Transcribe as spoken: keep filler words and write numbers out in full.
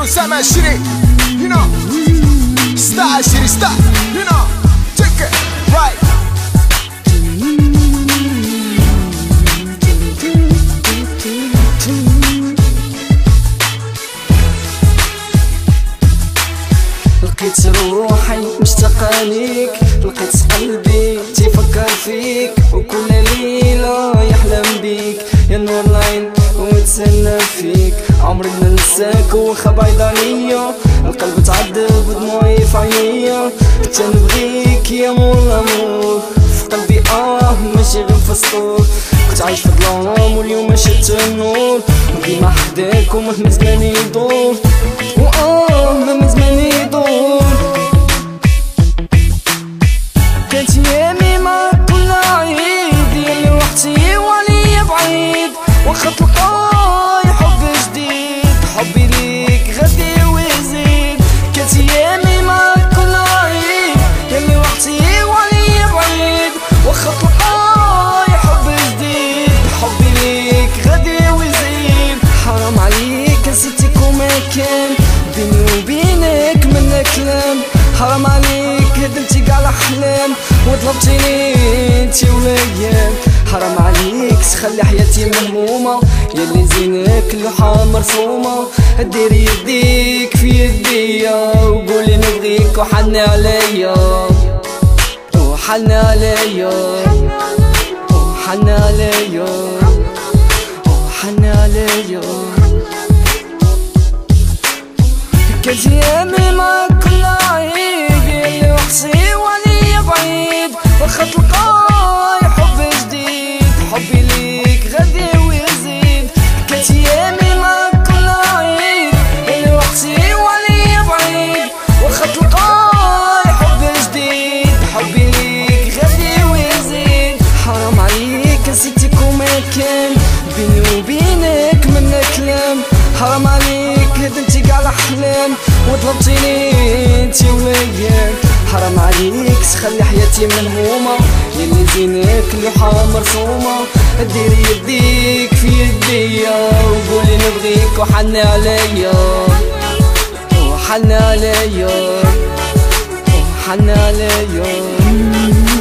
كله سامع الشريك you know ستايل شري ستايل you know check it right لقيت روحي مشتاقة ليك، لقيت قلبي تيفكر فيك، وكل ليلة يحلم بيك يا نور العين ويتسنى فيك. عمري ما ننساك واخا بعيدة عليا، القلب تعذب ودموعي في عينيا. كنت نبغيك يا مور لامور في قلبي اه ماشي غير في السطور. كنت عايش في الظلام واليوم شفت النور، وديما حداك ومهما زماني يدور واه مهما زماني يدور. كانت ايامي معاك كل عيد، ياللي وحدي وعليا بعيد، واخا تلقاي حب جديد حبي ليك غادي ويزيد. كانت ايامي معاك كل عيد، ياللي وحدي وعليا بعيد، واخا تلقاي حب جديد حبي ليك غادي ويزيد. حرام عليك نسيتك وما كان بيني وبينك منا كلام، حرام عليك هدمتي قاع الاحلام وطلبتيني انتي وليا. حرام عليك تخلي حياتي مهمومه، ياللي زينك لوحه مرسومه. ديري يديك في يديا وقولي نبغيك وحني عليا وحني عليا وحني عليا وحني عليا. كانت ايامي معاك كل عيد، ياللي وحشي وعليا بعيد، واخا تلقاي حب جديد حبي ليك غادي ويزيد. كانت ايامي معاك كل عيد، ياللي وحشي وعليا بعيد، واخا تلقاي حب جديد حبي ليك غادي ويزيد. حرام عليك نسيتك وما كان بيني وبينك منا كلام، حرام عليك هدمتي قاع الاحلام وطلبتيني انتي وليا. حرام عليك تخلي حياتي مهمومه، ياللي زينك لوحه مرسومه. ديري يديك في يديا وقولي نبغيك وحني عليا وحني عليا وحني عليا.